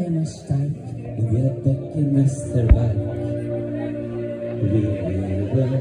en sterk, vi dekker mesterverk. Vi lever.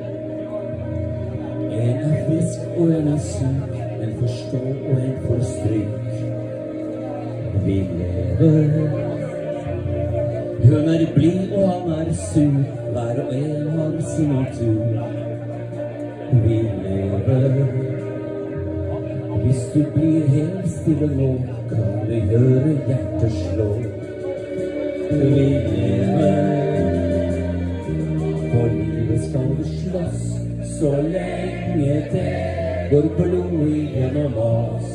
En frisk og en syk, en forstå og en får stryk. Vi lever. Hun blid og han sur, hver og en har sin natur. Vi lever. Hvis du blir helt stille nå, kan vi gjøre hjertet slå. Vi lever. For livet skal vi slåss, så lenge det går blod gjennom oss.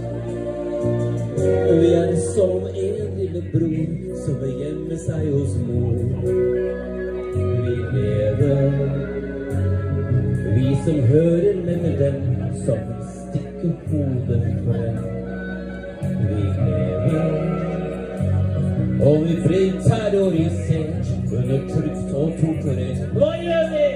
Vi som en lille bror som vil gjemme seg hos mor. Vi lever. Vi som hører med dem som stikker hodet frem. Vi lever. Og vi blir terrorisert, undertrykt og torturert. Hva gjør vi?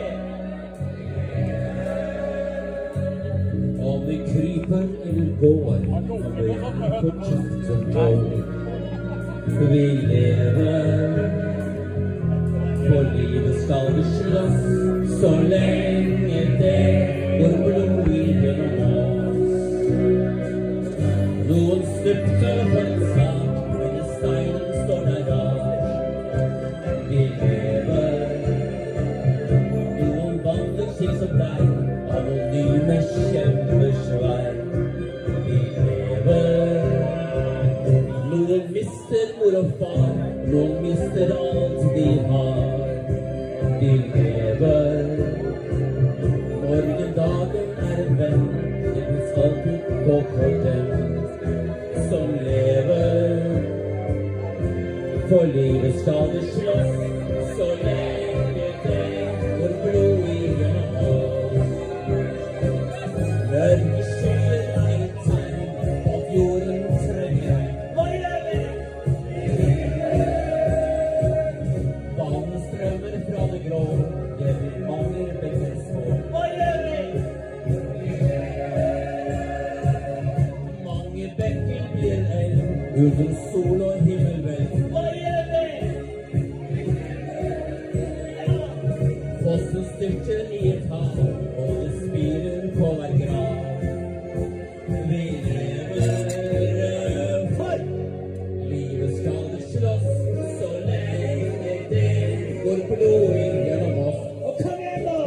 Om vi kryper eller går, om vi fortsatt går. Vi lever. For livet skal vi slåss, så lenge det går blod gjennom oss. Noen stupte på en sak, men i steinen står der rar. Vi lever. Noen vandrer slik som deg, anonyme kjempesvær. Vi lever. Noen mister mor og far, noen mister alt de har. Vi lever. Morgendagen en venn, det finnes alltid på korten som lever. For livet skal vi slåss, så lenge det går blod gjennom oss. Mørke skyer et tegn på at jorden trenger. Hva gjør vi? Vannet strømmer fra det grå, det blir mange bekker små. Hva gjør vi? Mange bekker blir elv, uten sol og himmelvelv. Hva gjør vi? Fossen styrter i et hav, og det spirer på hver grav. Vi lever for livet skal vi slåss, så lenge det går blod gjennom oss. Og kom igjen da!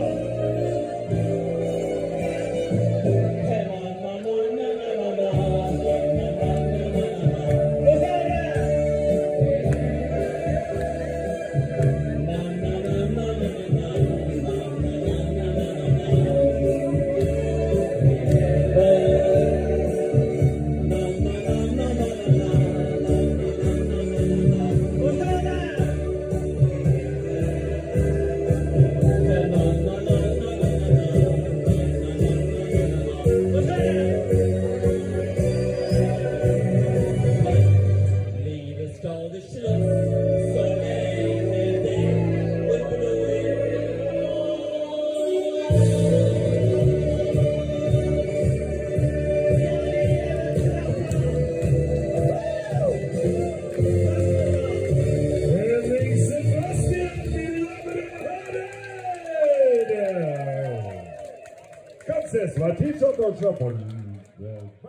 Sebastian, teach us on Trappa.